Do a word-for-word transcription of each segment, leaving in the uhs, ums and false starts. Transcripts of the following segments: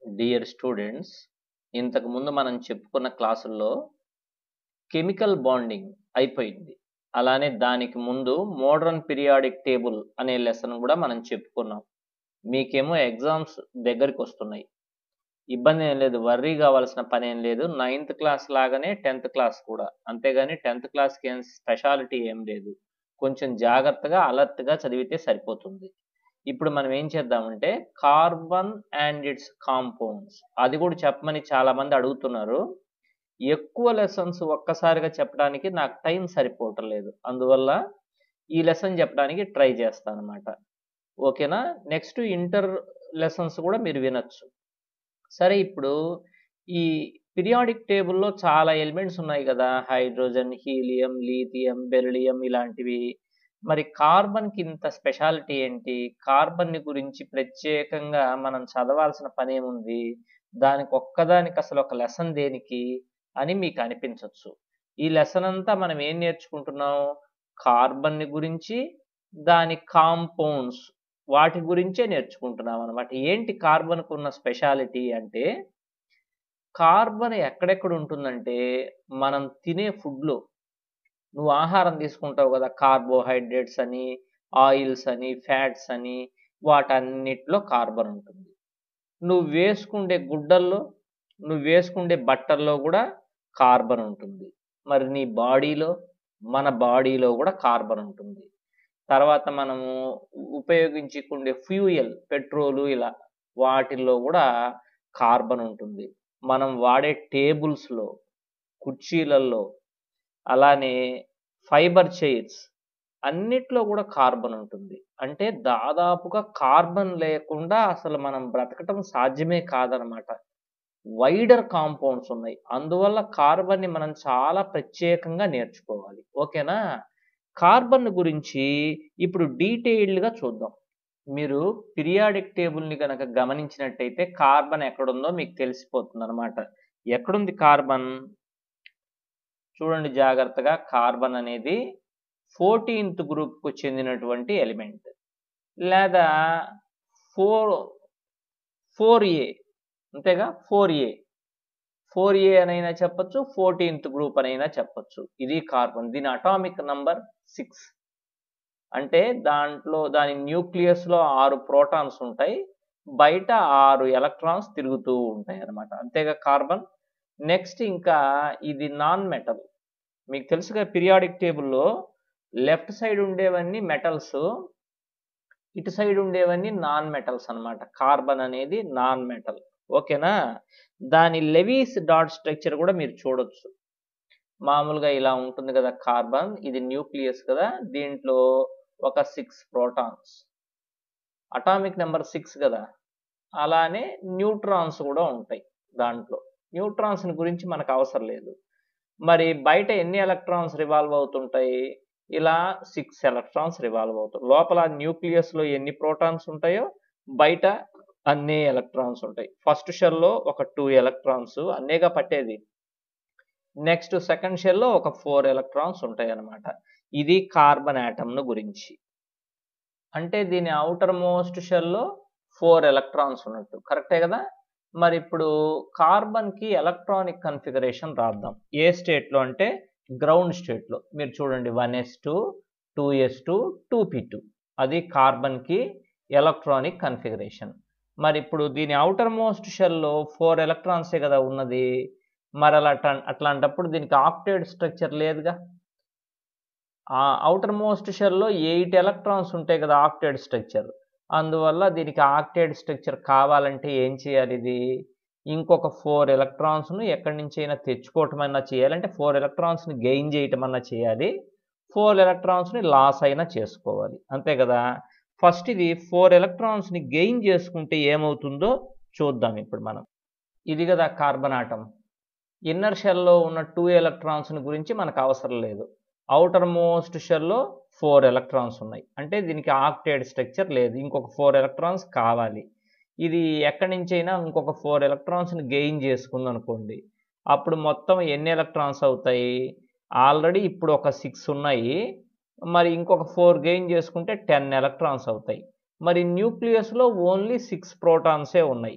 Dear students, ఇంతకు ముందు మనం చెప్పుకున్న క్లాసుల్లో కెమికల్ బాండింగ్ అయిపోయింది. అలానే దానికి ముందు మోడర్న్ పీరియాడిక్ టేబుల్ అనే లెసన్ కూడా మనం చెప్పుకున్నాం. మీకేమో ఎగ్జామ్స్ దగ్గరికి వస్తున్నాయి. ఇబ్బంది ఏం లేదు, వర్రీ కావాల్సిన పని ఏం లేదు. నైన్త్ క్లాస్ లాగానే టెన్త్ క్లాస్ కూడా, అంతేగాని టెన్త్ క్లాస్కి ఏం స్పెషాలిటీ ఏం లేదు. కొంచెం జాగ్రత్తగా అలర్ట్గా చదివితే సరిపోతుంది. ఇప్పుడు మనం ఏం చేద్దామంటే కార్బన్ అండ్ ఇట్స్ కాంపౌండ్స్ అది కూడా చెప్పమని చాలా మంది అడుగుతున్నారు. ఎక్కువ లెసన్స్ ఒక్కసారిగా చెప్పడానికి నాకు టైం సరిపోవటం లేదు, అందువల్ల ఈ లెసన్ చెప్పడానికి ట్రై చేస్తాను అనమాట. ఓకేనా? నెక్స్ట్ ఇంటర్ లెసన్స్ కూడా మీరు వినొచ్చు. సరే, ఇప్పుడు ఈ పీరియాడిక్ టేబుల్లో చాలా ఎలిమెంట్స్ ఉన్నాయి కదా, హైడ్రోజన్, హీలియం, లీథియం, బెరిలియం ఇలాంటివి. మరి కార్బన్కి ఇంత స్పెషాలిటీ ఏంటి? కార్బన్ని గురించి ప్రత్యేకంగా మనం చదవాల్సిన పని ఏముంది? దానికి ఒక్కదానికి అసలు ఒక లెసన్ దేనికి అని మీకు అనిపించవచ్చు. ఈ లెసన్ అంతా మనం ఏం నేర్చుకుంటున్నాం? కార్బన్ని గురించి, దాని కాంపౌండ్స్ వాటి గురించే నేర్చుకుంటున్నాం అనమాట. ఏంటి కార్బన్కు ఉన్న స్పెషాలిటీ అంటే, కార్బన్ ఎక్కడెక్కడ ఉంటుందంటే మనం తినే ఫుడ్లో. నువ్వు ఆహారం తీసుకుంటావు కదా, కార్బోహైడ్రేట్స్ అని, ఆయిల్స్ అని, ఫ్యాట్స్ అని, వాటన్నిటిలో కార్బన్ ఉంటుంది. నువ్వు వేసుకుండే గుడ్డల్లో, నువ్వు వేసుకుండే బట్టల్లో కూడా కార్బన్ ఉంటుంది. మరి నీ బాడీలో, మన బాడీలో కూడా కార్బన్ ఉంటుంది. తర్వాత మనము ఉపయోగించుకునే ఫ్యూయల్, పెట్రోలు ఇలా వాటిల్లో కూడా కార్బన్ ఉంటుంది. మనం వాడే టేబుల్స్లో, కుర్చీలలో, అలానే ఫైబర్ చైర్స్ అన్నిట్లో కూడా కార్బన్ ఉంటుంది. అంటే దాదాపుగా కార్బన్ లేకుండా అసలు మనం బ్రతకటం సాధ్యమే కాదనమాట. వైడర్ కాంపౌండ్స్ ఉన్నాయి, అందువల్ల కార్బన్ని మనం చాలా ప్రత్యేకంగా నేర్చుకోవాలి. ఓకేనా? కార్బన్ గురించి ఇప్పుడు డీటెయిల్డ్గా చూద్దాం. మీరు పీరియాడిక్ టేబుల్ని కనుక గమనించినట్టయితే కార్బన్ ఎక్కడుందో మీకు తెలిసిపోతుంది అనమాట. ఎక్కడుంది కార్బన్? చూడండి జాగ్రత్తగా. కార్బన్ అనేది ఫోర్టీన్త్ గ్రూప్కు చెందినటువంటి ఎలిమెంట్, లేదా ఫోర్ ఫోర్ ఏ అంతేగా, ఫోర్ ఏ ఫోర్ ఏ అనైనా చెప్పచ్చు, ఫోర్టీన్త్ గ్రూప్ అనైనా చెప్పచ్చు. ఇది కార్బన్. దీని అటామిక్ నంబర్ సిక్స్. అంటే దాంట్లో దాని న్యూక్లియస్లో ఆరు ప్రోటాన్స్ ఉంటాయి, బయట ఆరు ఎలక్ట్రాన్స్ తిరుగుతూ ఉంటాయి అన్నమాట. అంతేగా కార్బన్. నెక్స్ట్ ఇంకా ఇది నాన్ మెటల్. మీకు తెలుసుగా పీరియాడిక్ టేబుల్లో లెఫ్ట్ సైడ్ ఉండేవన్నీ మెటల్స్, ఇటు సైడ్ ఉండేవన్నీ నాన్ మెటల్స్ అన్నమాట. కార్బన్ అనేది నాన్ మెటల్. ఓకేనా? దాని లెవీస్ డాట్ స్ట్రక్చర్ కూడా మీరు చూడొచ్చు. మామూలుగా ఇలా ఉంటుంది కదా కార్బన్. ఇది న్యూక్లియస్ కదా, దీంట్లో ఒక six protons, atomic number six కదా. అలానే న్యూట్రాన్స్ కూడా ఉంటాయి దాంట్లో. న్యూట్రాన్స్ గురించి మనకు అవసరం లేదు. మరి బయట ఎన్ని ఎలక్ట్రాన్స్ రివాల్వ్ అవుతుంటాయి? ఇలా సిక్స్ ఎలక్ట్రాన్స్ రివాల్వ్ అవుతాయి. లోపల న్యూక్లియస్లో ఎన్ని ప్రోటాన్స్ ఉంటాయో బయట అన్ని ఎలక్ట్రాన్స్ ఉంటాయి. ఫస్ట్ షెల్లో ఒక టూ ఎలక్ట్రాన్స్ అన్నేగా పట్టేది. నెక్స్ట్ సెకండ్ షెల్లో ఒక ఫోర్ ఎలక్ట్రాన్స్ ఉంటాయి అన్నమాట. ఇది కార్బన్ ఆటమ్ను గురించి. అంటే దీని అవుటర్ మోస్ట్ షెల్లో ఫోర్ ఎలక్ట్రాన్స్ ఉన్నట్టు, కరెక్టే కదా. మరి ఇప్పుడు కార్బన్కి ఎలక్ట్రానిక్ కన్ఫిగరేషన్ రాద్దాం. ఏ స్టేట్లో అంటే గ్రౌండ్ స్టేట్లో. మీరు చూడండి, one yes two, two yes two, two P two. అది కార్బన్కి ఎలక్ట్రానిక్ కన్ఫిగరేషన్. మరి ఇప్పుడు దీని అవుటర్ మోస్ట్ షెల్లో ఫోర్ ఎలక్ట్రాన్సే కదా ఉన్నది. మరి అలా అట్లాంటప్పుడు దీనికి ఆక్టేట్ స్ట్రక్చర్ లేదుగా. ఆ అవుటర్ మోస్ట్ షెల్లో ఎయిట్ ఎలక్ట్రాన్స్ ఉంటాయి కదా ఆక్టేట్ స్ట్రక్చర్. అందువల్ల దీనికి ఆక్టేట్ స్ట్రక్చర్ కావాలంటే ఏం చేయాలి? ఇది ఇంకొక ఫోర్ ఎలక్ట్రాన్స్ను ఎక్కడి నుంచి అయినా తెచ్చుకోవటం అన్నా చేయాలి, అంటే ఫోర్ ఎలక్ట్రాన్స్ని గెయిన్ చేయటం అన్నా చేయాలి, ఫోర్ ఎలక్ట్రాన్స్ని లాస్ అయినా చేసుకోవాలి, అంతే కదా. ఫస్ట్ ఇది ఫోర్ ఎలక్ట్రాన్స్ని గెయిన్ చేసుకుంటే ఏమవుతుందో చూద్దాం ఇప్పుడు మనం. ఇది కదా కార్బన్ ఆటం. ఇన్నర్ షెల్లో ఉన్న టూ ఎలక్ట్రాన్స్ని గురించి మనకు అవసరం లేదు. అవుటర్ మోస్ట్ షెల్లో ఫోర్ ఎలక్ట్రాన్స్ ఉన్నాయి, అంటే దీనికి ఆక్టేట్ స్ట్రక్చర్ లేదు, ఇంకొక ఫోర్ ఎలక్ట్రాన్స్ కావాలి. ఇది ఎక్కడి నుంచి అయినా ఇంకొక ఫోర్ ఎలక్ట్రాన్స్ని గెయిన్ చేసుకుంది అనుకోండి, అప్పుడు మొత్తం ఎన్ని ఎలక్ట్రాన్స్ అవుతాయి? ఆల్రెడీ ఇప్పుడు ఒక సిక్స్ ఉన్నాయి, మరి ఇంకొక ఫోర్ గెయిన్ చేసుకుంటే టెన్ ఎలక్ట్రాన్స్ అవుతాయి. మరి న్యూక్లియస్లో ఓన్లీ సిక్స్ ప్రోటాన్సే ఉన్నాయి.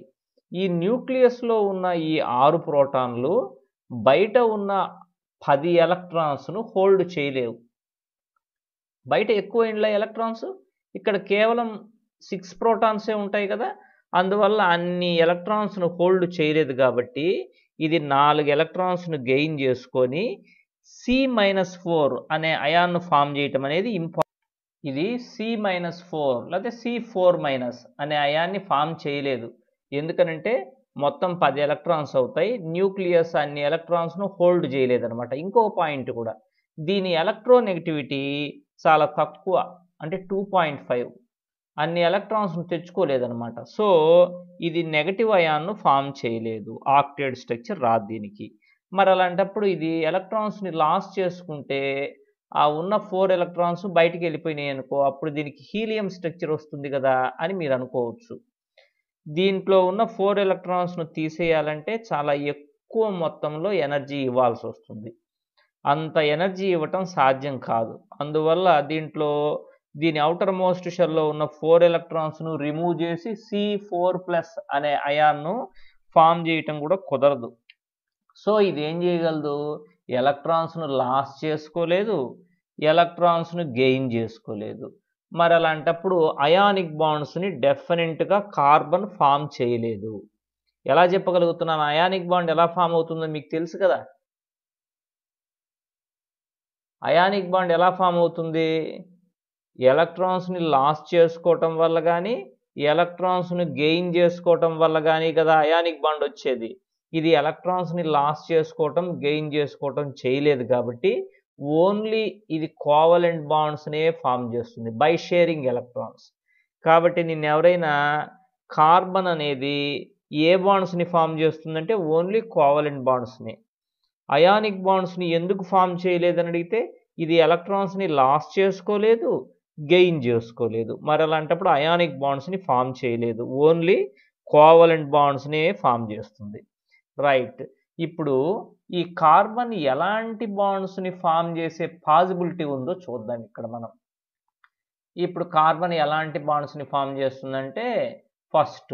ఈ న్యూక్లియస్లో ఉన్న ఈ ఆరు ప్రోటాన్లు బయట ఉన్న పది ఎలక్ట్రాన్స్ను హోల్డ్ చేయలేవు. బయట ఎక్కువ ఇండ్ల ఎలక్ట్రాన్స్, ఇక్కడ కేవలం సిక్స్ ప్రోటాన్సే ఉంటాయి కదా, అందువల్ల అన్ని ఎలక్ట్రాన్స్ను హోల్డ్ చేయలేదు కాబట్టి ఇది నాలుగు ఎలక్ట్రాన్స్ను గెయిన్ చేసుకొని సి మైనస్ ఫోర్ అనే అయాన్ను ఫామ్ చేయటం అనేది ఇంపార్టెంట్. ఇది సి మైనస్ ఫోర్ లేకపోతే సి ఫోర్ మైనస్ అనే అయాన్ని ఫామ్ చేయలేదు. ఎందుకనంటే మొత్తం పది ఎలక్ట్రాన్స్ అవుతాయి, న్యూక్లియస్ అన్ని ఎలక్ట్రాన్స్ను హోల్డ్ చేయలేదన్నమాట. ఇంకో పాయింట్ కూడా, దీని ఎలక్ట్రోనెగటివిటీ చాలా తక్కువ, అంటే టూ పాయింట్ ఫైవ్, అన్ని ఎలక్ట్రాన్స్ను తెచ్చుకోలేదన్నమాట. సో ఇది నెగటివ్ అయాన్ను ఫామ్ చేయలేదు, ఆక్టేట్ స్ట్రక్చర్ రాదు దీనికి. మరి అలాంటప్పుడు ఇది ఎలక్ట్రాన్స్ని లాస్ చేసుకుంటే ఆ ఉన్న ఫోర్ ఎలక్ట్రాన్స్ బయటికి వెళ్ళిపోయినాయి అనుకో, అప్పుడు దీనికి హీలియం స్ట్రక్చర్ వస్తుంది కదా అని మీరు అనుకోవచ్చు. దీంట్లో ఉన్న ఫోర్ ఎలక్ట్రాన్స్ను తీసేయాలంటే చాలా ఎక్కువ మొత్తంలో ఎనర్జీ ఇవ్వాల్సి వస్తుంది. అంత ఎనర్జీ ఇవ్వటం సాధ్యం కాదు. అందువల్ల దీంట్లో దీని అవుటర్ మోస్ట్ షెల్లో ఉన్న ఫోర్ ఎలక్ట్రాన్స్ను రిమూవ్ చేసి సి ఫోర్ ప్లస్ అనే అయాన్ను ఫామ్ చేయటం కూడా కుదరదు. సో ఇది ఏం చేయగలదు, ఎలక్ట్రాన్స్ను లాస్ చేసుకోలేదు, ఎలక్ట్రాన్స్ను గెయిన్ చేసుకోలేదు. మరి అలాంటప్పుడు అయానిక్ బాండ్స్ని డెఫినెట్గా కార్బన్ ఫామ్ చేయలేదు. ఎలా చెప్పగలుగుతున్నాను అయానిక్ బాండ్ ఎలా ఫామ్ అవుతుందో మీకు తెలుసు కదా. అయానిక్ బాండ్ ఎలా ఫామ్ అవుతుంది, ఎలక్ట్రాన్స్ని లాస్ చేసుకోవటం వల్ల కానీ ఎలక్ట్రాన్స్ని గెయిన్ చేసుకోవటం వల్ల కానీ కదా అయానిక్ బాండ్ వచ్చేది. ఇది ఎలక్ట్రాన్స్ని లాస్ చేసుకోవటం గెయిన్ చేసుకోవటం చేయలేదు కాబట్టి ఓన్లీ ఇది కోవలెంట్ బాండ్స్నే ఫామ్ చేస్తుంది బై షేరింగ్ ఎలక్ట్రాన్స్. కాబట్టి నిన్న ఎవరైనా కార్బన్ అనేది ఏ బాండ్స్ని ఫామ్ చేస్తుందంటే ఓన్లీ కోవలెంట్ బాండ్స్ని. అయానిక్ బాండ్స్ని ఎందుకు ఫామ్ చేయలేదని అడిగితే ఇది ఎలక్ట్రాన్స్ని లాస్ చేసుకోలేదు, గెయిన్ చేసుకోలేదు. మరి అలాంటప్పుడు అయానిక్ బాండ్స్ని ఫామ్ చేయలేదు, ఓన్లీ కోవలెంట్ బాండ్స్నే ఫామ్ చేస్తుంది. రైట్, ఇప్పుడు ఈ కార్బన్ ఎలాంటి బాండ్స్ని ఫామ్ చేసే పాసిబిలిటీ ఉందో చూద్దాం ఇక్కడ మనం. ఇప్పుడు కార్బన్ ఎలాంటి బాండ్స్ని ఫామ్ చేస్తుందంటే, ఫస్ట్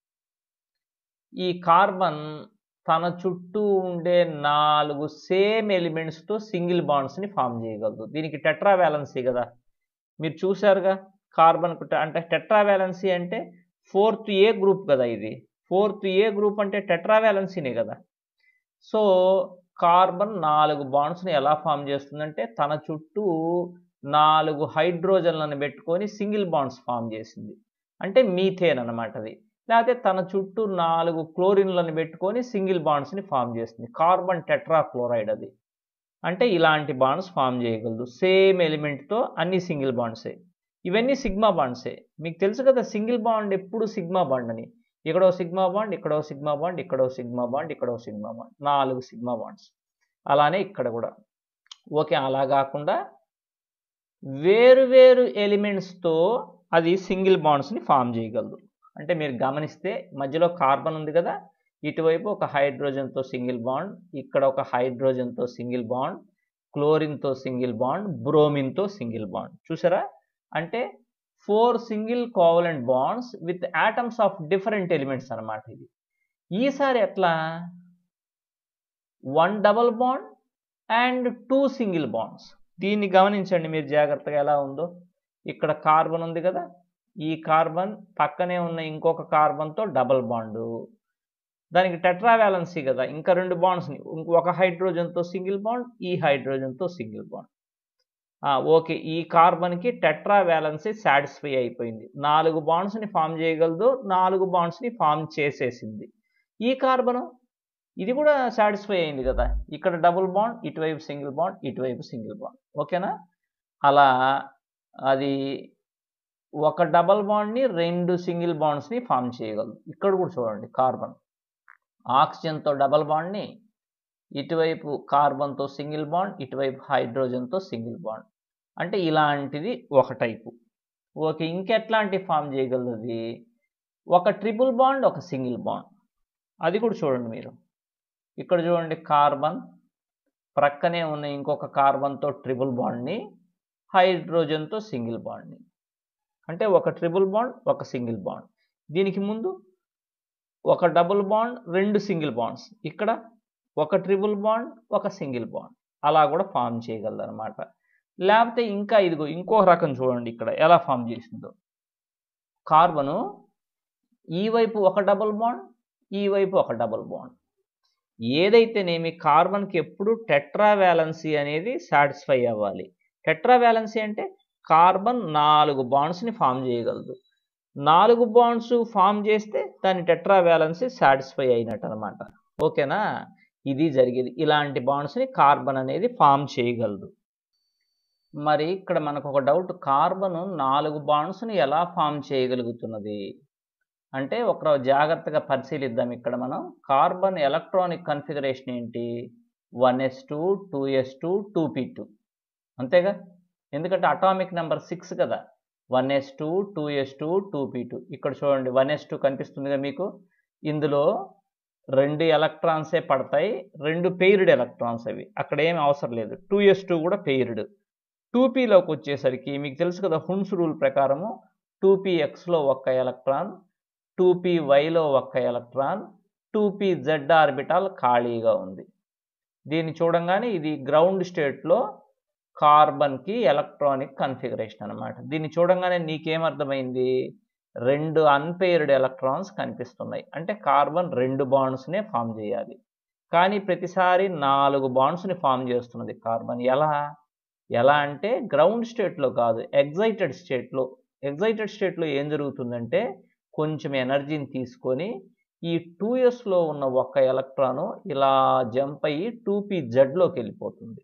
ఈ కార్బన్ తన చుట్టూ ఉండే నాలుగు సేమ్ ఎలిమెంట్స్తో సింగిల్ బాండ్స్ని ఫామ్ చేయగలదు. దీనికి టెట్రా వ్యాలెన్సీ కదా, మీరు చూసారుగా కార్బన్ అంటే టెట్రా వ్యాలెన్సీ అంటే ఫోర్త్ ఏ గ్రూప్ కదా, ఇది ఫోర్త్ ఏ గ్రూప్ అంటే టెట్రా వ్యాలెన్సీనే కదా. సో కార్బన్ నాలుగు బాండ్స్ని ఎలా ఫామ్ చేస్తుందంటే తన చుట్టూ నాలుగు హైడ్రోజన్లను పెట్టుకొని సింగిల్ బాండ్స్ ఫామ్ చేసింది, అంటే మీథేన్ అన్నమాట అది. లేకపోతే తన చుట్టూ నాలుగు క్లోరిన్లను పెట్టుకొని సింగిల్ బాండ్స్ని ఫామ్ చేస్తుంది, కార్బన్ టెట్రా క్లోరైడ్ అది. అంటే ఇలాంటి బాండ్స్ ఫామ్ చేయగలదు సేమ్ ఎలిమెంట్తో, అన్ని సింగిల్ బాండ్సే. ఇవన్నీ సిగ్మా బాండ్సే. మీకు తెలుసు కదా సింగిల్ బాండ్ ఎప్పుడు సిగ్మా బాండ్ అని. ఇక్కడో సిగ్మా బాండ్, ఇక్కడో సిగ్మా బాండ్, ఇక్కడో సిగ్మా బాండ్, ఇక్కడో సిగ్మా బాండ్, నాలుగు సిగ్మా బాండ్స్. అలానే ఇక్కడ కూడా ఓకే. అలా కాకుండా వేరు వేరు ఎలిమెంట్స్తో అది సింగిల్ బాండ్స్ని ఫామ్ చేయగలదు. అంటే మీరు గమనిస్తే మధ్యలో కార్బన్ ఉంది కదా, ఇటువైపు ఒక హైడ్రోజన్తో సింగిల్ బాండ్, ఇక్కడ ఒక హైడ్రోజన్తో సింగిల్ బాండ్, క్లోరిన్తో సింగిల్ బాండ్, బ్రోమిన్తో సింగిల్ బాండ్. చూసారా, అంటే four single covalent bonds with atoms of different elements అన్నమాట ఇది. ఈసారి ఎట్లా, one double bond and two single bonds. దీన్ని గమనించండి మీరు జాగ్రత్తగా ఎలా ఉందో. ఇక్కడ కార్బన్ ఉంది కదా, ఈ కార్బన్ పక్కనే ఉన్న ఇంకొక కార్బన్తో డబల్ బాండు, దానికి టెట్రా వ్యాలెన్సీ కదా, ఇంకా రెండు బాండ్స్ని, ఒక హైడ్రోజన్తో సింగిల్ బాండ్, ఈ హైడ్రోజన్తో సింగిల్ బాండ్. ఓకే, ఈ కార్బన్కి టెట్రా వ్యాలెన్సీ సాటిస్ఫై అయిపోయింది, నాలుగు బాండ్స్ని ఫామ్ చేయగలదు, నాలుగు బాండ్స్ని ఫామ్ చేసేసింది. ఈ కార్బన్ ఇది కూడా సాటిస్ఫై అయింది కదా, ఇక్కడ డబుల్ బాండ్, ఇటువైపు సింగిల్ బాండ్, ఇటువైపు సింగిల్ బాండ్. ఓకేనా, అలా అది ఒక డబల్ బాండ్ని రెండు సింగిల్ బాండ్స్ని ఫామ్ చేయగలదు. ఇక్కడ కూడా చూడండి, కార్బన్ ఆక్సిజన్తో డబల్ బాండ్ని, ఇటువైపు కార్బన్తో సింగిల్ బాండ్, ఇటువైపు హైడ్రోజన్తో సింగిల్ బాండ్. అంటే ఇలాంటిది ఒక టైపు. ఓకే, ఇంకెట్లాంటి ఫామ్ చేయగలదు అది, ఒక ట్రిపుల్ బాండ్, ఒక సింగిల్ బాండ్. అది కూడా చూడండి మీరు. ఇక్కడ చూడండి, కార్బన్ ప్రక్కనే ఉన్న ఇంకొక కార్బన్తో ట్రిపుల్ బాండ్ని, హైడ్రోజన్తో సింగిల్ బాండ్ని, అంటే ఒక ట్రిపుల్ బాండ్, ఒక సింగిల్ బాండ్. దీనికి ముందు ఒక డబుల్ బాండ్, రెండు సింగిల్ బాండ్స్, ఇక్కడ ఒక ట్రిపుల్ బాండ్, ఒక సింగిల్ బాండ్, అలా కూడా ఫామ్ చేయగలదు అనమాట. లేకపోతే ఇంకా ఇదిగో ఇంకొక రకం చూడండి ఇక్కడ ఎలా ఫామ్ చేసిందో. కార్బను ఈ వైపు ఒక డబుల్ బాండ్, ఈ వైపు ఒక డబుల్ బాండ్. ఏదైతేనేమి కార్బన్కి ఎప్పుడు టెట్రా వ్యాలెన్సీ అనేది సాటిస్ఫై అవ్వాలి. టెట్రా వ్యాలెన్సీ అంటే కార్బన్ నాలుగు బాండ్స్ని ఫామ్ చేయగలదు. నాలుగు బాండ్స్ ఫామ్ చేస్తే దాని టెట్రా వ్యాలెన్సీ సాటిస్ఫై అయినట్టు అనమాట. ఓకేనా? ఇది జరిగేది. ఇలాంటి బాండ్స్ని కార్బన్ అనేది ఫామ్ చేయగలదు. మరి ఇక్కడ మనకు ఒక డౌట్, కార్బన్ నాలుగు బాండ్స్ని ఎలా ఫామ్ చేయగలుగుతున్నది అంటే ఒక జాగ్రత్తగా పరిశీలిద్దాం. ఇక్కడ మనం కార్బన్ ఎలక్ట్రానిక్ కన్ఫిగరేషన్ ఏంటి? One yes two, two yes two, two P two, అంతేగా? ఎందుకంటే అటామిక్ నెంబర్ సిక్స్ కదా. One yes two, two yes two, two P two. ఇక్కడ చూడండి వన్ ఎస్ టూ కనిపిస్తుందిగా మీకు. ఇందులో రెండు ఎలక్ట్రాన్సే పడతాయి, రెండు పెయిర్డ్ ఎలక్ట్రాన్స్ అవి, అక్కడ ఏమి అవసరం లేదు. టూ ఎస్ టూ కూడా పెయిర్డ్. టూ పీలోకి వచ్చేసరికి మీకు తెలుసు కదా, హున్స్ రూల్ ప్రకారము టూ పీ ఎక్స్లో ఒక్క ఎలక్ట్రాన్, టూ పీ వైలో ఒక్క electron, two p z orbital ఖాళీగా ఉంది. దీన్ని చూడంగానే ఇది గ్రౌండ్ స్టేట్లో కార్బన్కి ఎలక్ట్రానిక్ కన్ఫిగరేషన్ అనమాట. దీన్ని చూడంగానే నీకేమర్థమైంది? రెండు అన్పెయిర్డ్ ఎలక్ట్రాన్స్ కనిపిస్తున్నాయి. అంటే కార్బన్ రెండు బాండ్స్నే ఫామ్ చేయాలి. కానీ ప్రతిసారి నాలుగు బాండ్స్ని ఫామ్ చేస్తున్నది కార్బన్. ఎలా ఎలా అంటే గ్రౌండ్ స్టేట్లో కాదు, ఎగ్జైటెడ్ స్టేట్లో. ఎగ్జైటెడ్ స్టేట్లో ఏం జరుగుతుందంటే కొంచెం ఎనర్జీని తీసుకొని ఈ టూ ఎస్లో ఉన్న ఒక ఎలక్ట్రాను ఇలా జంప్ అయ్యి టూ పీ జెడ్లోకి వెళ్ళిపోతుంది.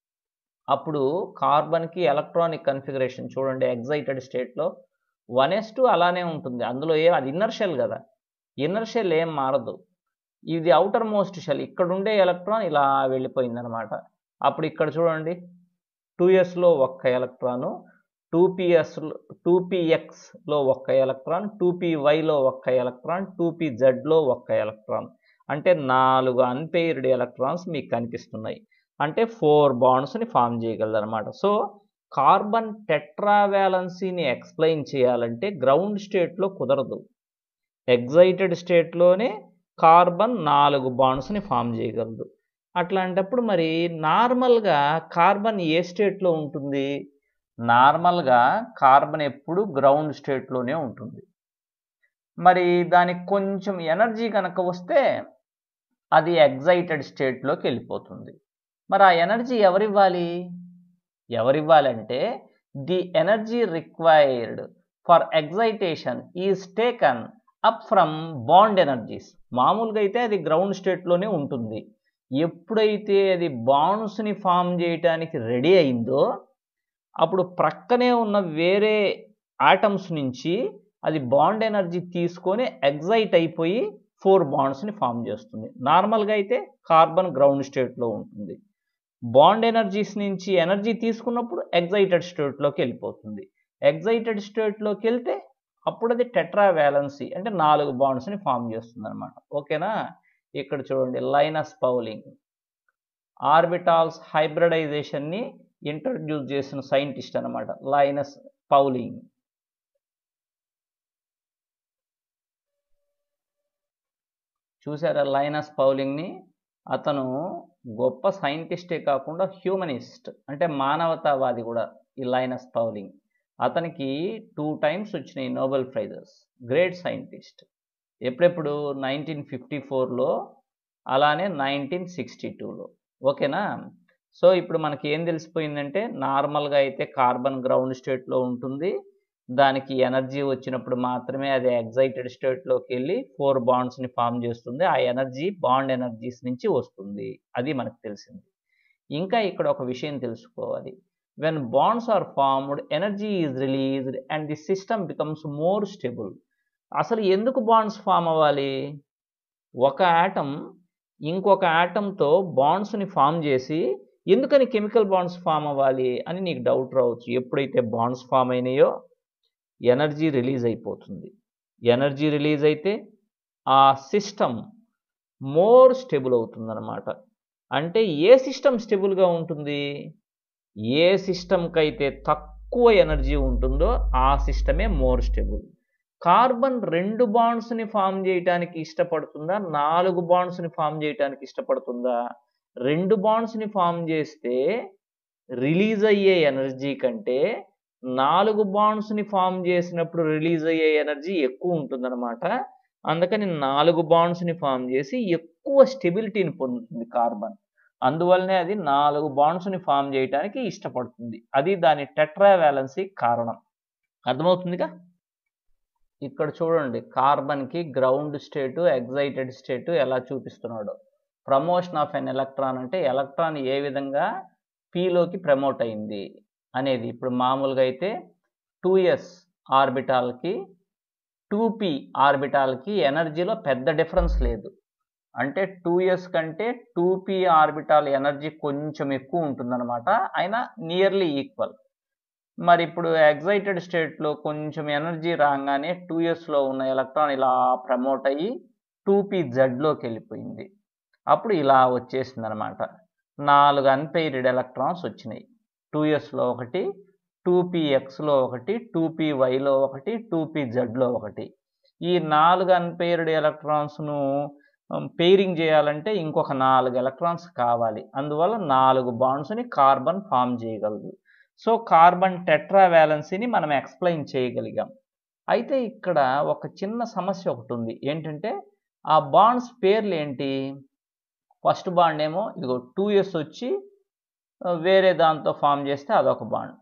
అప్పుడు కార్బన్కి ఎలక్ట్రానిక్ కన్ఫిగరేషన్ చూడండి, ఎగ్జైటెడ్ స్టేట్లో వన్ ఎస్ టూ అలానే ఉంటుంది. అందులో ఏ అది ఇన్నర్ షెల్ కదా, ఇన్నర్ షెల్ ఏం మారదు. ఇది అవుటర్ మోస్ట్ షెల్. ఇక్కడ ఉండే ఎలక్ట్రాన్ ఇలా వెళ్ళిపోయింది అనమాట. అప్పుడు ఇక్కడ చూడండి టూ ఎస్లో ఒక్క electron, two p's two p ఎక్స్లో ఒక్క ఎలక్ట్రాన్, టూ పీ వైలో ఒక్క ఎలక్ట్రాన్, టూ పీ జెడ్లో ఒక్క ఎలక్ట్రాన్. అంటే నాలుగు అన్పెయిర్డ్ ఎలక్ట్రాన్స్ మీకు కనిపిస్తున్నాయి. అంటే ఫోర్ బాండ్స్ని ఫామ్ చేయగలదు అనమాట. సో కార్బన్ టెట్రా వ్యాలెన్సీని ఎక్స్ప్లెయిన్ చేయాలంటే గ్రౌండ్ స్టేట్లో కుదరదు. ఎగ్జైటెడ్ స్టేట్లోనే కార్బన్ నాలుగు బాండ్స్ని ఫామ్ చేయగలదు. అట్లాంటప్పుడు మరి నార్మల్గా కార్బన్ ఏ స్టేట్లో ఉంటుంది? నార్మల్గా కార్బన్ ఎప్పుడు గ్రౌండ్ స్టేట్లోనే ఉంటుంది. మరి దానికి కొంచెం ఎనర్జీ కనుక వస్తే అది ఎగ్జైటెడ్ స్టేట్లోకి వెళ్ళిపోతుంది. మరి ఆ ఎనర్జీ ఎవరివ్వాలి? ఎవరివ్వాలంటే the energy required for excitation is taken up from bond energies. మామూలుగా అయితే అది గ్రౌండ్ స్టేట్లోనే ఉంటుంది. ఎప్పుడైతే అది బాండ్స్ని ఫామ్ చేయడానికి రెడీ అయిందో అప్పుడు ప్రక్కనే ఉన్న వేరే ఆటమ్స్ నుంచి అది బాండ్ ఎనర్జీ తీసుకొని ఎగ్జైట్ అయిపోయి ఫోర్ బాండ్స్ని ఫామ్ చేస్తుంది. నార్మల్గా అయితే కార్బన్ గ్రౌండ్ స్టేట్లో ఉంటుంది. బాండ్ ఎనర్జీస్ నుంచి ఎనర్జీ తీసుకున్నప్పుడు ఎగ్జైటెడ్ స్టేట్లోకి వెళ్ళిపోతుంది. ఎగ్జైటెడ్ స్టేట్లోకి వెళ్తే అప్పుడు అది టెట్రా వ్యాలెన్సీ అంటే నాలుగు బాండ్స్ని ఫామ్ చేస్తుంది అనమాట. ఓకేనా? ఇక్కడ చూడండి లైనస్ పౌలింగ్ ఆర్బిటాల్స్ హైబ్రిడైజేషన్ని ఇంట్రడ్యూస్ చేసిన సైంటిస్ట్ అనమాట, లైనస్ పౌలింగ్. చూసారా లైనస్ పౌలింగ్ని? అతను గొప్ప సైంటిస్టే కాకుండా హ్యూమనిస్ట్ అంటే మానవతావాది కూడా ఈ లైనస్ పౌలింగ్. అతనికి టూ టైమ్స్ వచ్చినాయి నోబెల్ ప్రైజెస్. Great scientist. ఎప్పుడెప్పుడు? నైన్టీన్ ఫిఫ్టీ ఫోర్లో అలానే నైన్టీన్ సిక్స్టీ టూలో. ఓకేనా? సో ఇప్పుడు మనకి ఏం తెలిసిపోయిందంటే నార్మల్గా అయితే కార్బన్ గ్రౌండ్ స్టేట్లో ఉంటుంది. దానికి ఎనర్జీ వచ్చినప్పుడు మాత్రమే అది ఎగ్జైటెడ్ స్టేట్లోకి వెళ్ళి ఫోర్ బాండ్స్ని ఫామ్ చేస్తుంది. ఆ ఎనర్జీ బాండ్ ఎనర్జీస్ నుంచి వస్తుంది. అది మనకు తెలిసింది. ఇంకా ఇక్కడ ఒక విషయం తెలుసుకోవాలి. When bonds are formed energy is released and the system becomes more stable. అసలు ఎందుకు బాండ్స్ ఫామ్ అవ్వాలి? ఒక ఆటమ్ ఇంకొక ఆటంతో బాండ్స్ని ఫామ్ చేసి ఎందుకని కెమికల్ బాండ్స్ ఫామ్ అవ్వాలి అని నీకు డౌట్ రావచ్చు. ఎప్పుడైతే బాండ్స్ ఫామ్ అయినాయో ఎనర్జీ రిలీజ్ అయిపోతుంది. ఎనర్జీ రిలీజ్ అయితే ఆ సిస్టమ్ మోర్ స్టేబుల్ అవుతుందన్నమాట. అంటే ఏ సిస్టమ్ స్టేబుల్గా ఉంటుంది? ఏ సిస్టమ్కి అయితే తక్కువ ఎనర్జీ ఉంటుందో ఆ సిస్టమే మోర్ స్టేబుల్. కార్బన్ రెండు బాండ్స్ని ఫామ్ చేయడానికి ఇష్టపడుతుందా, నాలుగు బాండ్స్ని ఫామ్ చేయడానికి ఇష్టపడుతుందా? రెండు బాండ్స్ని ఫామ్ చేస్తే రిలీజ్ అయ్యే ఎనర్జీ కంటే నాలుగు బాండ్స్ని ఫామ్ చేసినప్పుడు రిలీజ్ అయ్యే ఎనర్జీ ఎక్కువ ఉంటుందన్నమాట. అందుకని నాలుగు బాండ్స్ని ఫామ్ చేసి ఎక్కువ స్టెబిలిటీని పొందుతుంది కార్బన్. అందువల్లనే అది నాలుగు బాండ్స్ని ఫామ్ చేయడానికి ఇష్టపడుతుంది. అది దాని టెట్రా వ్యాలెన్సీ కారణం. అర్థమవుతుందిగా? ఇక్కడ చూడండి, కార్బన్కి గ్రౌండ్ స్టేటు, ఎగ్జైటెడ్ స్టేటు ఎలా చూపిస్తున్నాడు. ప్రమోషన్ ఆఫ్ ఎన్ ఎలక్ట్రాన్ అంటే ఎలక్ట్రాన్ ఏ విధంగా పీలోకి ప్రమోట్ అయింది అనేది. ఇప్పుడు మామూలుగా అయితే టూ ఎస్ ఆర్బిటాల్కి టూ పీ ఆర్బిటాల్కి ఎనర్జీలో పెద్ద డిఫరెన్స్ లేదు. అంటే టూ ఎస్ కంటే టూ పీ ఆర్బిటాల్ ఎనర్జీ కొంచెం ఎక్కువ ఉంటుందన్నమాట, అయినా నియర్లీ ఈక్వల్. మరి ఇప్పుడు ఎగ్జైటెడ్ స్టేట్లో కొంచెం ఎనర్జీ రాగానే టూ ఎస్లో ఉన్న ఎలక్ట్రాన్ ఇలా ప్రమోట్ అయ్యి టూ పీ జెడ్లోకి వెళ్ళిపోయింది. అప్పుడు ఇలా వచ్చేసింది అనమాట. నాలుగు అన్పెయిర్డ్ ఎలక్ట్రాన్స్ వచ్చినాయి. టూ ఎస్లో ఒకటి, టూ పీ ఎక్స్లో ఒకటి, టూ పీ వైలో ఒకటి, టూ పీ జెడ్లో ఒకటి. ఈ నాలుగు అన్పెయిర్డ్ ఎలక్ట్రాన్స్ను పెయిరింగ్ చేయాలంటే ఇంకొక నాలుగు ఎలక్ట్రాన్స్ కావాలి. అందువల్ల నాలుగు బాండ్స్ని కార్బన్ ఫామ్ చేయగలదు. సో కార్బన్ టెట్రా వ్యాలెన్సీని మనం ఎక్స్ప్లెయిన్ చేయగలిగాం. అయితే ఇక్కడ ఒక చిన్న సమస్య ఒకటి ఉంది. ఏంటంటే ఆ బాండ్స్ పేర్లు ఏంటి? ఫస్ట్ బాండ్ ఏమో ఇదిగో టూ ఎస్ వచ్చి వేరే దాంతో ఫామ్ చేస్తే అదొక బాండ్,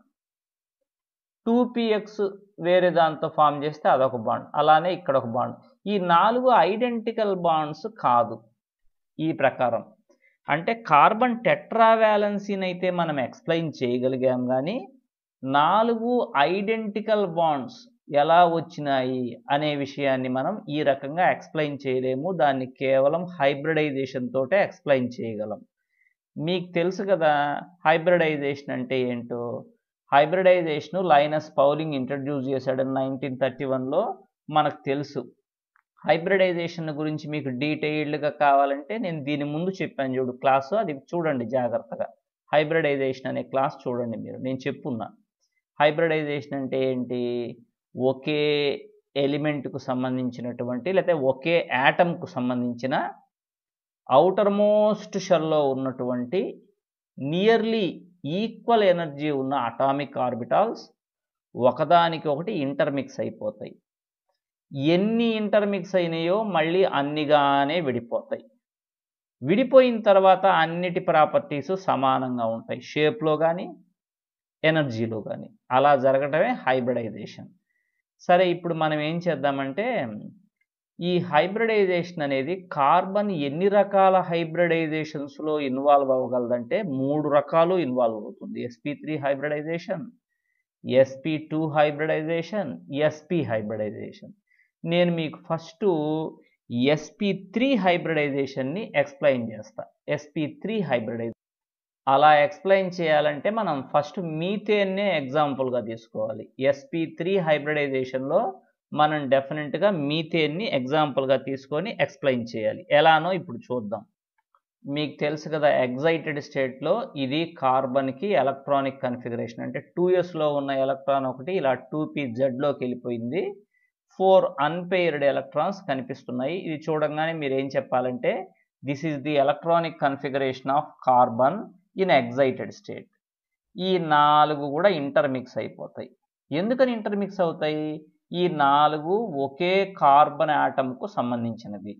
టూ పీ ఎక్స్ వేరే దాంతో ఫామ్ చేస్తే అదొక బాండ్, అలానే ఇక్కడ ఒక బాండ్. ఈ నాలుగు ఐడెంటికల్ బాండ్స్ కాదు ఈ ప్రకారం. అంటే కార్బన్ టెట్రా వ్యాలెన్సీని అయితే మనం ఎక్స్ప్లెయిన్ చేయగలిగాం, కానీ నాలుగు ఐడెంటికల్ బాండ్స్ ఎలా వచ్చినాయి అనే విషయాన్ని మనం ఈ రకంగా ఎక్స్ప్లెయిన్ చేయలేము. దాన్ని కేవలం హైబ్రిడైజేషన్ తోటే ఎక్స్ప్లెయిన్ చేయగలం. మీకు తెలుసు కదా హైబ్రిడైజేషన్ అంటే ఏంటో. హైబ్రిడైజేషన్ లైనస్ పౌలింగ్ ఇంట్రడ్యూస్ చేశాడు నైన్టీన్ థర్టీ వన్లో, మనకు తెలుసు. హైబ్రిడైజేషన్ గురించి మీకు డీటెయిల్డ్గా కావాలంటే నేను దీని ముందు చెప్పాను చూడు క్లాసు, అది చూడండి జాగ్రత్తగా. హైబ్రిడైజేషన్ అనే క్లాస్ చూడండి మీరు, నేను చెప్పున్నా. హైబ్రిడైజేషన్ అంటే ఏంటి? ఒకే ఎలిమెంట్కు సంబంధించినటువంటి లేకపోతే ఒకే యాటమ్కు సంబంధించిన అవుటర్ మోస్ట్ షెల్లో ఉన్నటువంటి నియర్లీ ఈక్వల్ ఎనర్జీ ఉన్న అటామిక్ ఆర్బిటాల్స్ ఒకదానికి ఒకటి ఇంటర్మిక్స్ అయిపోతాయి. ఎన్ని ఇంటర్మిక్స్ అయినాయో మళ్ళీ అన్నిగానే విడిపోతాయి. విడిపోయిన తర్వాత అన్నిటి ప్రాపర్టీస్ సమానంగా ఉంటాయి, షేప్లో కానీ ఎనర్జీలో కానీ. అలా జరగటమే హైబ్రిడైజేషన్. సరే, ఇప్పుడు మనం ఏం చేద్దామంటే ఈ హైబ్రిడైజేషన్ అనేది కార్బన్ ఎన్ని రకాల హైబ్రిడైజేషన్స్లో ఇన్వాల్వ్ అవ్వగలదంటే మూడు రకాలు ఇన్వాల్వ్ అవుతుంది. Sp three hybridization, SP two hybridization, SP hybridization. నేను మీకు ఫస్ట్ ఎస్పీ త్రీ హైబ్రిడైజేషన్ని ఎక్స్ప్లెయిన్ చేస్తా. ఎస్పీ త్రీ హైబ్రిడైజేషన్ అలా ఎక్స్ప్లెయిన్ చేయాలంటే మనం ఫస్ట్ మీథేన్నే ఎగ్జాంపుల్గా తీసుకోవాలి. ఎస్పీ త్రీ హైబ్రిడైజేషన్లో మనం డెఫినెట్గా మీథేన్ని ఎగ్జాంపుల్గా తీసుకొని ఎక్స్ప్లెయిన్ చేయాలి. ఎలానో ఇప్పుడు చూద్దాం. మీకు తెలుసు కదా ఎగ్జైటెడ్ స్టేట్లో ఇది కార్బన్కి ఎలక్ట్రానిక్ కన్ఫిగరేషన్. అంటే టూ ఎస్లో ఉన్న ఎలక్ట్రాన్ ఒకటి ఇలా టూ పీ జెడ్లోకి వెళ్ళిపోయింది. ఫోర్ అన్పెయిర్డ్ ఎలక్ట్రాన్స్ కనిపిస్తున్నాయి. ఇది చూడంగానే మీరు ఏం చెప్పాలంటే this is the electronic configuration of carbon in excited state. ఈ నాలుగు కూడా ఇంటర్మిక్స్ అయిపోతాయి. ఎందుకని ఇంటర్మిక్స్ అవుతాయి? ఈ నాలుగు ఒకే కార్బన్ యాటమ్కు సంబంధించినవి.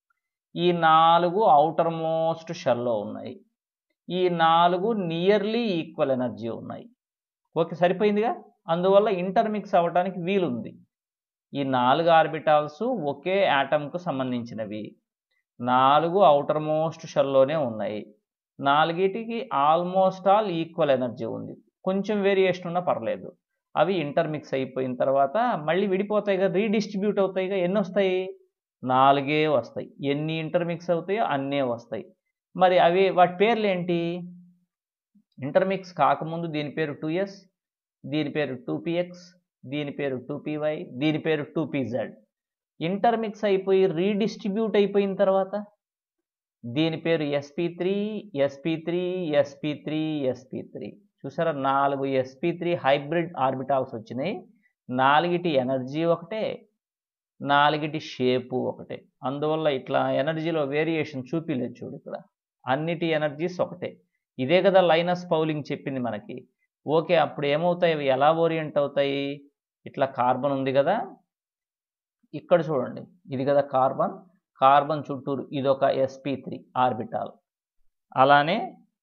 ఈ నాలుగు అవుటర్ మోస్ట్ షెల్లో ఉన్నాయి. ఈ నాలుగు నియర్లీ ఈక్వల్ ఎనర్జీ ఉన్నాయి. ఓకే, సరిపోయిందిగా. అందువల్ల ఇంటర్మిక్స్ అవ్వడానికి వీలుంది. ఈ నాలుగు ఆర్బిటాల్స్ ఒకే యాటమ్కు సంబంధించినవి, నాలుగు అవుటర్ మోస్ట్ షెల్లోనే ఉన్నాయి. నాలుగిటికి ఆల్మోస్ట్ ఆల్ ఈక్వల్ ఎనర్జీ ఉంది, కొంచెం వేరియేషన్ ఉన్నా పర్లేదు. అవి ఇంటర్మిక్స్ అయిపోయిన తర్వాత మళ్ళీ విడిపోతాయిగా, రీడిస్ట్రిబ్యూట్ అవుతాయిగా. ఎన్ని వస్తాయి? నాలుగే వస్తాయి. ఎన్ని ఇంటర్మిక్స్ అవుతాయో అన్నే వస్తాయి. మరి అవి వాటి పేర్లు ఏంటి? ఇంటర్మిక్స్ కాకముందు దీని పేరు టూ ఎస్, దీని పేరు టూ పీ ఎక్స్, దీని పేరు టూ పీ వై, దీని పేరు టూ పీ జెడ్. ఇంటర్మిక్స్ అయిపోయి రీడిస్ట్రిబ్యూట్ అయిపోయిన తర్వాత దీని పేరు sp three, sp three, sp three, sp three. చూసారా, నాలుగు ఎస్పీ త్రీ హైబ్రిడ్ ఆర్బిటాల్స్ వచ్చినాయి. నాలుగిటి ఎనర్జీ ఒకటే, నాలుగిటి షేపు ఒకటే. అందువల్ల ఇట్లా ఎనర్జీలో వేరియేషన్ చూపిలేదు చూడు ఇక్కడ. అన్నిటి ఎనర్జీస్ ఒకటే. ఇదే కదా లైనస్ పౌలింగ్ చెప్పింది మనకి. ఓకే, అప్పుడు ఏమవుతాయి, అవి ఎలా ఓరియంట్ అవుతాయి? ఇట్లా కార్బన్ ఉంది కదా, ఇక్కడ చూడండి, ఇది కదా కార్బన్. కార్బన్ చుట్టూరు ఇదొక ఎస్పీ త్రీ ఆర్బిటాల్. అలానే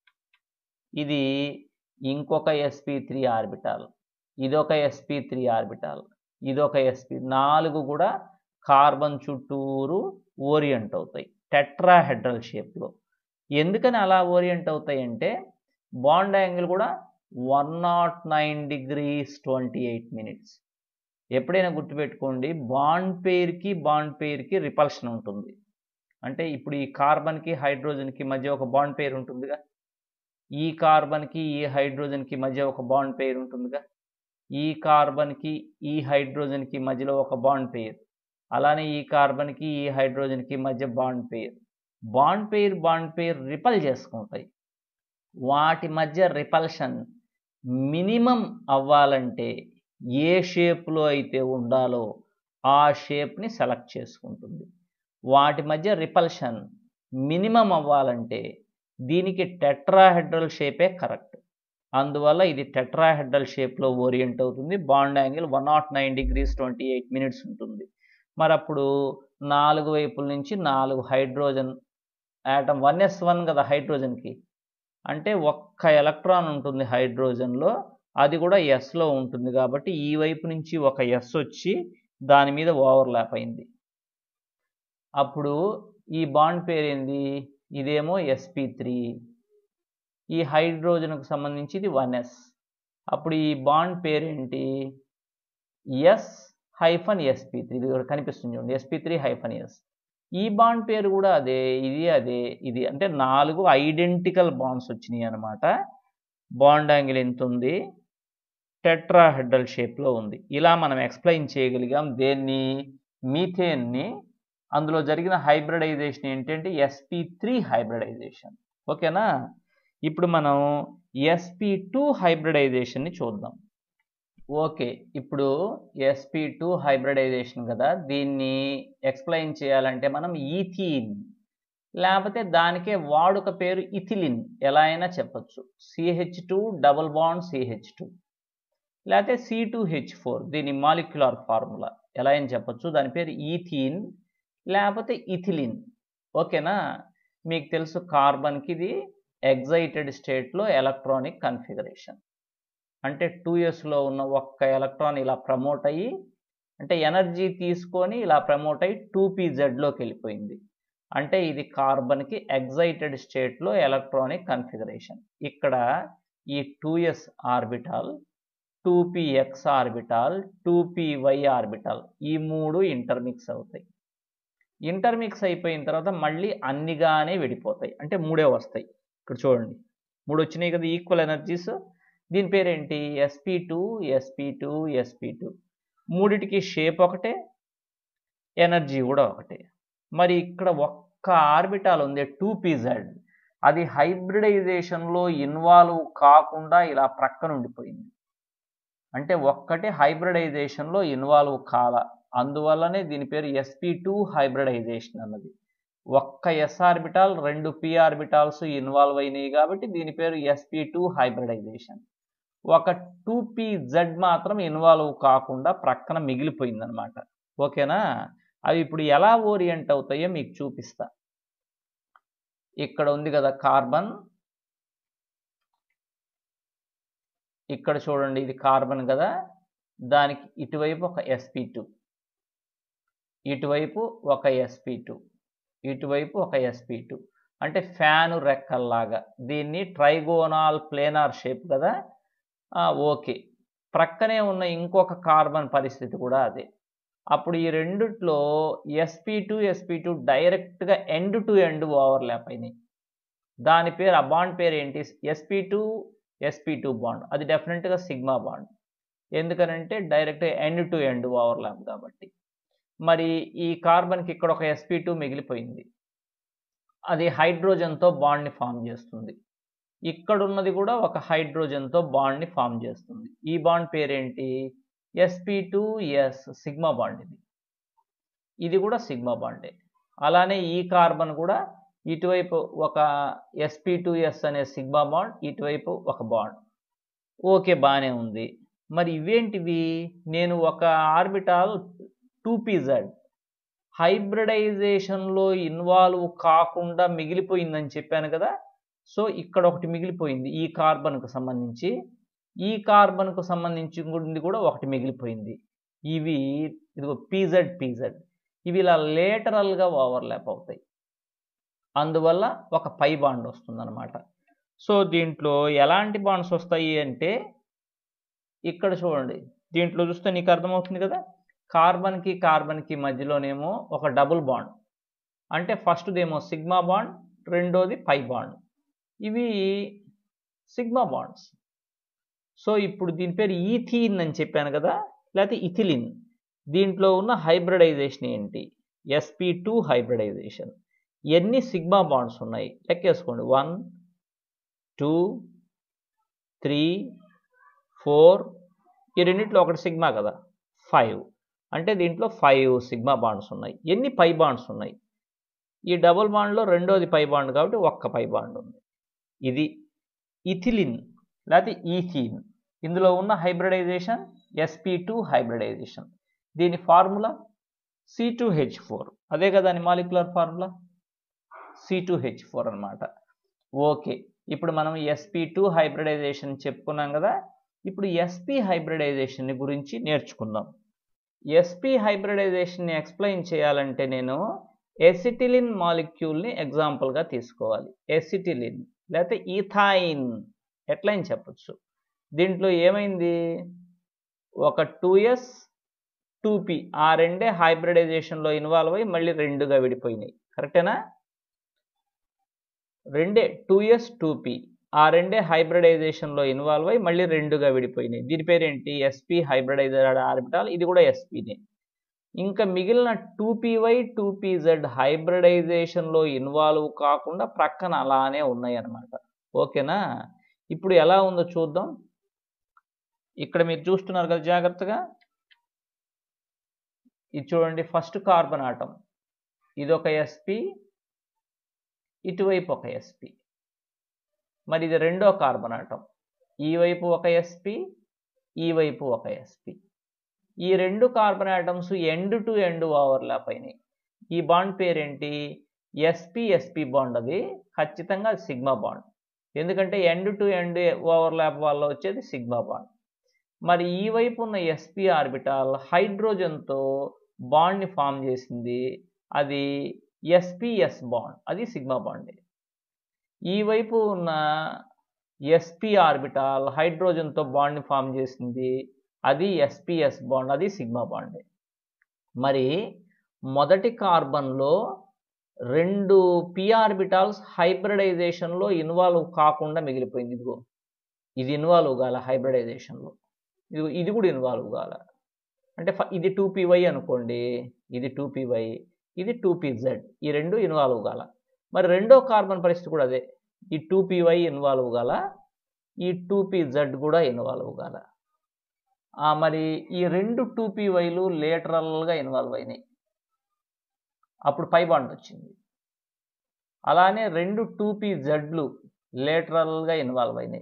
ఇది ఇంకొక ఎస్పీ త్రీ ఆర్బిటాల్, ఇదొక ఎస్పీ త్రీ ఆర్బిటాల్, ఇదొక ఎస్పీ, నాలుగు కూడా కార్బన్ చుట్టూరు ఓరియంట్ అవుతాయి టెట్రాహెడ్రల్ షేప్లో. ఎందుకని అలా ఓరియంట్ అవుతాయి అంటే బాండ్ యాంగిల్ కూడా one nought nine degrees twenty eight minutes. ఎప్పుడైనా గుర్తుపెట్టుకోండి, బాండ్ పెయిర్కి బాండ్ పెయిర్కి రిపల్షన్ ఉంటుంది. అంటే ఇప్పుడు ఈ కార్బన్కి హైడ్రోజన్కి మధ్య ఒక బాండ్ పెయిర్ ఉంటుందిగా, ఈ కార్బన్కి ఈ హైడ్రోజన్కి మధ్య ఒక బాండ్ పెయిర్ ఉంటుందిగా, ఈ కార్బన్కి ఈ హైడ్రోజన్కి మధ్యలో ఒక బాండ్ పెయిర్, అలానే ఈ కార్బన్కి ఈ హైడ్రోజన్కి మధ్య bond pair. Bond pair bond pair repel చేసుకుంటాయి. వాటి మధ్య రిపల్షన్ మినిమం అవ్వాలంటే ఏ షేప్లో అయితే ఉండాలో ఆ షేప్ని సెలెక్ట్ చేసుకుంటుంది. వాటి మధ్య రిపల్షన్ మినిమం అవ్వాలంటే దీనికి టెట్రాహెడ్రల్ షేపే కరెక్ట్. అందువల్ల ఇది టెట్రాహెడ్రల్ షేప్లో ఓరియంట్ అవుతుంది. Bond angle one nought nine degrees twenty eight minutes ఉంటుంది. మరి అప్పుడు నాలుగు వైపుల నుంచి నాలుగు hydrogen atom, one s one కదా హైడ్రోజన్కి, అంటే ఒక్క ఎలక్ట్రాన్ ఉంటుంది హైడ్రోజన్లో, అది కూడా ఎస్లో ఉంటుంది. కాబట్టి ఈ వైపు నుంచి ఒక ఎస్ వచ్చి దాని మీద ఓవర్లాప్ అయింది. అప్పుడు ఈ బాండ్ పేరు ఏంది, ఇదేమో ఎస్పీ త్రీ, ఈ హైడ్రోజన్కు సంబంధించి ఇది వన్ ఎస్. అప్పుడు ఈ బాండ్ పేరు ఏంటి, ఎస్ హైఫన్ ఎస్పీ త్రీ. ఇది కనిపిస్తుంది చూడండి, ఎస్పీ త్రీ హైఫన్ ఎస్. ఈ బాండ్ పేరు కూడా అదే, ఇది అదే, ఇది, అంటే నాలుగు ఐడెంటికల్ బాండ్స్ వచ్చినాయి అన్నమాట. బాండ్ యాంగిల్ ఎంత ఉంది, టెట్రాహెడ్రల్ షేప్లో ఉంది. ఇలా మనం ఎక్స్ప్లెయిన్ చేయగలిగాం దేన్ని, మీథేన్ని. అందులో జరిగిన హైబ్రిడైజేషన్ ఏంటంటే ఎస్పీ త్రీ హైబ్రిడైజేషన్. ఓకేనా. ఇప్పుడు మనం ఎస్పీ టూ హైబ్రిడైజేషన్ని చూద్దాం. ఓకే, ఇప్పుడు ఎస్పీ టూ హైబ్రిడైజేషన్ కదా, దీన్ని ఎక్స్ప్లెయిన్ చేయాలంటే మనం ఈథీన్, లేకపోతే దానికే వాడుక పేరు ఇథిలిన్ ఎలా అయినా చెప్పచ్చు. CH two double bond CH two, లేకపోతే సి టూ హెచ్ ఫోర్, దీని మాలిక్యులర్ ఫార్ములా ఎలా అయినా చెప్పచ్చు. దాని పేరు ఈథీన్ లేకపోతే ఇథిలిన్. ఓకేనా. మీకు తెలుసు కార్బన్కి ఇది ఎగ్జైటెడ్ స్టేట్లో ఎలక్ట్రానిక్ కన్ఫిగరేషన్. అంటే టూ ఎస్లో ఉన్న ఒక్క ఎలక్ట్రాన్ ఇలా ప్రమోట్ అయ్యి, అంటే ఎనర్జీ తీసుకొని ఇలా ప్రమోట్ అయ్యి టూ పీ జెడ్లోకి వెళ్ళిపోయింది. అంటే ఇది కార్బన్కి ఎగ్జైటెడ్ స్టేట్లో ఎలక్ట్రానిక్ కన్ఫిగరేషన్. ఇక్కడ ఈ two s orbital, two p x orbital, two p y orbital, ఈ మూడు ఇంటర్మిక్స్ అవుతాయి. ఇంటర్మిక్స్ అయిపోయిన తర్వాత మళ్ళీ అన్నిగానే విడిపోతాయి, అంటే మూడే వస్తాయి. ఇక్కడ చూడండి, మూడు వచ్చినాయి కదా ఈక్వల్ ఎనర్జీస్. దీని పేరేంటి, sp two sp two sp two. మూడిటికి షేప్ ఒకటే, ఎనర్జీ కూడా ఒకటే. మరి ఇక్కడ ఒక్క ఆర్బిటాల్ ఉంది టూ పీ జెడ్, అది హైబ్రిడైజేషన్లో ఇన్వాల్వ్ కాకుండా ఇలా ప్రక్కన ఉండిపోయింది. అంటే ఒక్కటే హైబ్రిడైజేషన్లో ఇన్వాల్వ్ కాల, అందువల్లనే దీని పేరు ఎస్పీ టూ హైబ్రిడైజేషన్ అన్నది. ఒక్క ఎస్ ఆర్బిటాల్ రెండు పీ ఆర్బిటాల్స్ ఇన్వాల్వ్ అయినాయి కాబట్టి దీని పేరు ఎస్పీ టూ హైబ్రిడైజేషన్. ఒక టూ పీ జెడ్ మాత్రం ఇన్వాల్వ్ కాకుండా ప్రక్కన మిగిలిపోయింది అనమాట. ఓకేనా. అవి ఇప్పుడు ఎలా ఓరియంట్ అవుతాయో మీకు చూపిస్తా. ఇక్కడ ఉంది కదా కార్బన్, ఇక్కడ చూడండి ఇది కార్బన్ కదా, దానికి ఇటువైపు ఒక ఎస్పీ టూ, ఇటువైపు ఒక ఎస్పీ టూ, ఇటువైపు ఒక ఎస్పీ టూ, అంటే ఫ్యాను రెక్కల్లాగా. దీన్ని ట్రైగోనాల్ ప్లేనార్ షేప్ కదా. ఓకే, ప్రక్కనే ఉన్న ఇంకొక కార్బన్ పరిస్థితి కూడా అదే. అప్పుడు ఈ రెండిట్లో ఎస్పీ టూ ఎస్పీ టూ డైరెక్ట్గా ఎండ్ టు ఎండ్ ఓవర్లాప్ అయినాయి. దాని పేరు, ఆ బాండ్ పేరు ఏంటి, sp two sp two bond. అది డెఫినెట్గా సిగ్మా బాండ్, ఎందుకనంటే డైరెక్ట్గా ఎండ్ టు ఎండ్ ఓవర్లాప్ కాబట్టి. మరి ఈ కార్బన్కి ఇక్కడ ఒక ఎస్పీ టూ మిగిలిపోయింది, అది హైడ్రోజన్తో బాండ్ని ఫామ్ చేస్తుంది. ఇక్కడున్నది కూడా ఒక హైడ్రోజన్తో బాండ్ని ఫామ్ చేస్తుంది. ఈ బాండ్ పేరేంటి, sp two s sigma bond. ఇది ఇది కూడా సిగ్మా బాండే. అలానే ఈ కార్బన్ కూడా ఇటువైపు ఒక ఎస్ పీ టూ ఎస్ అనే సిగ్మా బాండ్, ఇటువైపు ఒక బాండ్. ఓకే, బాగానే ఉంది. మరి ఇవేంటివి? నేను ఒక ఆర్బిటాల్ టూ పీ జెడ్ హైబ్రిడైజేషన్లో ఇన్వాల్వ్ కాకుండా మిగిలిపోయిందని చెప్పాను కదా. సో ఇక్కడ ఒకటి మిగిలిపోయింది ఈ కార్బన్కు సంబంధించి, ఈ కార్బన్కు సంబంధించి కూడా ఒకటి మిగిలిపోయింది. ఇవి ఇదిగో పీజెడ్ పీజెడ్ ఇవి ఇలా లేటరల్గా ఓవర్లాప్ అవుతాయి, అందువల్ల ఒక పై బాండ్ వస్తుంది అనమాట. సో దీంట్లో ఎలాంటి బాండ్స్ వస్తాయి అంటే ఇక్కడ చూడండి, దీంట్లో చూస్తే నీకు అర్థమవుతుంది కదా, కార్బన్కి కార్బన్కి మధ్యలోనేమో ఒక డబుల్ బాండ్, అంటే ఫస్ట్దేమో సిగ్మా బాండ్, రెండోది పై బాండ్. ఇవి సిగ్మా బాండ్స్. సో ఇప్పుడు దీని పేరు ఈథీన్ అని చెప్పాను కదా, లేకపోతే ఇథిలిన్. దీంట్లో ఉన్న హైబ్రిడైజేషన్ ఏంటి? S p two hybridization. ఎన్ని సిగ్మా బాండ్స్ ఉన్నాయి లెక్కేసుకోండి. వన్ టూ త్రీ ఫోర్, ఈ రెండింటిలో ఒకటి సిగ్మా కదా, ఫైవ్. అంటే దీంట్లో ఫైవ్ సిగ్మా బాండ్స్ ఉన్నాయి. ఎన్ని పై బాండ్స్ ఉన్నాయి? ఈ డబుల్ బాండ్లో రెండోది పై బాండ్ కాబట్టి ఒక్క పై బాండ్ ఉంది. ఇది ఇథిలిన్ లేకపోతే ఈథీన్. ఇందులో ఉన్న hybridization s p two hybridization. దీని formula C two H four. అదే కదా దాని molecular formula, C two H four అనమాట. ఓకే, ఇప్పుడు మనం ఎస్ పీ టూ హైబ్రిడైజేషన్ చెప్పుకున్నాం కదా. ఇప్పుడు ఎస్ పీ హైబ్రిడైజేషన్ గురించి నేర్చుకుందాం. ఎస్ పీ హైబ్రిడైజేషన్ని ఎక్స్ప్లెయిన్ చేయాలంటే నేను ఎసిటిలిన్ మాలిక్యూల్ని ఎగ్జాంపుల్గా తీసుకోవాలి. ఎసిటిలిన్ లేకపోతే ఈథైన్ ఎట్లా అని చెప్పచ్చు. దీంట్లో ఏమైంది? ఒక టూ ఎస్ టూ పీ ఆ రెండే హైబ్రిడైజేషన్లో ఇన్వాల్వ్ అయ్యి మళ్ళీ రెండుగా విడిపోయినాయి. కరెక్టేనా? రెండే టూ ఎస్ టూ పీ ఆ రెండే హైబ్రిడైజేషన్లో ఇన్వాల్వ్ అయ్యి మళ్ళీ రెండుగా విడిపోయినాయి. దీని పేరేంటి? Sp hybridized orbital. ఇది కూడా ఎస్పీనే. ఇంకా మిగిలిన two p y two p z హైబ్రిడైజేషన్లో ఇన్వాల్వ్ కాకుండా ప్రక్కన అలానే ఉన్నాయి అన్నమాట. ఓకేనా? ఇప్పుడు ఎలా ఉందో చూద్దాం. ఇక్కడ మీరు చూస్తున్నారు కదా జాగ్రత్తగా, ఇది చూడండి. ఫస్ట్ కార్బన్ ఆటం, ఇది ఒక ఎస్పీ, ఇటువైపు ఒక ఎస్పీ. మరి ఇది రెండో కార్బన్ ఆటం, ఈ వైపు ఒక ఎస్పీ, ఈ వైపు ఒక ఎస్పీ. ఈ రెండు carbon atoms end to end overlap అయినాయి. ఈ బాండ్ పేరేంటి? Sp sp bond. అది ఖచ్చితంగా సిగ్మా బాండ్, ఎందుకంటే ఎండ్ టు ఎండ్ ఓవర్లాప్ వల్ల వచ్చేది సిగ్మా బాండ్. మరి ఈ వైపు ఉన్న ఎస్పీ ఆర్బిటాల్ హైడ్రోజన్తో బాండ్ని ఫామ్ చేసింది, అది ఎస్పీఎస్ బాండ్, అది సిగ్మా బాండ్. ఈ వైపు ఉన్న ఎస్పీ ఆర్బిటాల్ హైడ్రోజన్తో బాండ్ని ఫామ్ చేసింది, అది ఎస్పీఎస్ బాండ్, అది సిగ్మా బాండ్. మరి మొదటి కార్బన్లో రెండు పి ఆర్బిటాల్స్ హైబ్రిడైజేషన్లో ఇన్వాల్వ్ కాకుండా మిగిలిపోయింది. ఇదిగో ఇది ఇన్వాల్వ్ కాల హైబ్రిడైజేషన్లో, ఇది ఇది కూడా ఇన్వాల్వ్ కాల. అంటే ఇది టూ పీ వై అనుకోండి, ఇది టూ పీ వై, ఇది టూ పీ జెడ్, ఈ రెండు ఇన్వాల్వ్ కాల. మరి రెండో కార్బన్ పరిస్థితి కూడా అదే, ఈ టూ పీ వై ఇన్వాల్వ్ కాల, ఈ టూ పీ జెడ్ కూడా ఇన్వాల్వ్ కాల. మరి ఈ రెండు టూ పీ వైలు లేటరల్గా ఇన్వాల్వ్ అయినాయి, అప్పుడు పై బాండ్ వచ్చింది. అలానే రెండు టూ పీ జెడ్లు లేటరల్గా ఇన్వాల్వ్ అయినాయి,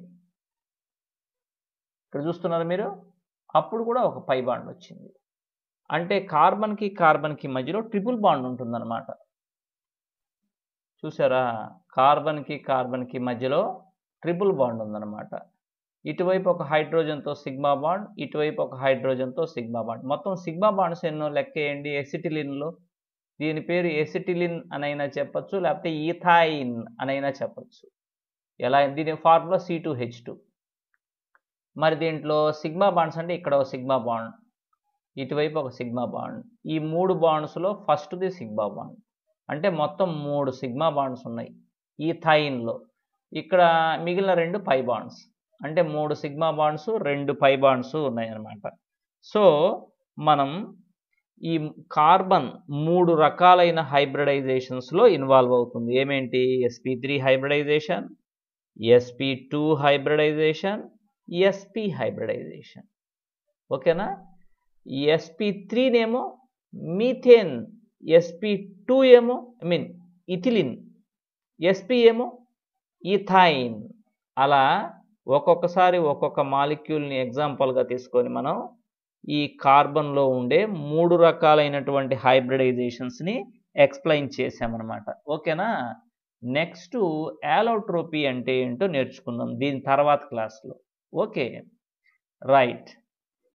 ఇక్కడ చూస్తున్నారు మీరు, అప్పుడు కూడా ఒక పై బాండ్ వచ్చింది. అంటే కార్బన్కి కార్బన్కి మధ్యలో ట్రిపుల్ బాండ్ ఉంటుందన్నమాట. చూసారా? కార్బన్కి కార్బన్కి మధ్యలో ట్రిపుల్ బాండ్ ఉందన్నమాట. ఇటువైపు ఒక హైడ్రోజన్తో సిగ్మా బాండ్, ఇటువైపు ఒక హైడ్రోజన్తో సిగ్మా బాండ్. మొత్తం సిగ్మా బాండ్స్ ఎన్నో లెక్కేయండి ఎసిటిలిన్లో. దీని పేరు ఎసిటిలిన్ అనైనా చెప్పచ్చు, లేకపోతే ఈథైన్ అనైనా చెప్పచ్చు. ఎలా? దీని formula C two H two. మరి దీంట్లో సిగ్మా బాండ్స్ అంటే ఇక్కడ ఒక సిగ్మా బాండ్, ఇటువైపు ఒక సిగ్మా బాండ్. ఈ మూడు బాండ్స్లో ఫస్ట్ది సిగ్మా బాండ్, అంటే మొత్తం మూడు సిగ్మా బాండ్స్ ఉన్నాయి ఈథైన్లో. ఇక్కడ మిగిలిన రెండు పై బాండ్స్, అంటే మూడు సిగ్మా బాండ్స్ రెండు పై బాండ్స్ ఉన్నాయన్నమాట. సో మనం ఈ కార్బన్ మూడు రకాలైన హైబ్రిడైజేషన్స్లో ఇన్వాల్వ్ అవుతుంది. ఏమేంటి? SP three hybridization, SP two hybridization, SP hybridization. ఓకేనా? ఎస్పీ త్రీనేమో మీథేన్ ఎస్పీ టూ ఏమో ఐ మీన్ ఇథిలిన్, ఎస్పీ ఏమో ఇథైన్. అలా ఒక్కొక్కసారి ఒక్కొక్క మాలిక్యూల్ని ఎగ్జాంపుల్గా తీసుకొని మనం ఈ కార్బన్లో ఉండే మూడు రకాలైనటువంటి హైబ్రిడైజేషన్స్ని ఎక్స్ప్లెయిన్ చేసామన్నమాట. ఓకేనా? నెక్స్ట్ యాలోట్రోపీ అంటే ఏంటో నేర్చుకుందాం దీని తర్వాత క్లాస్లో. Okay right.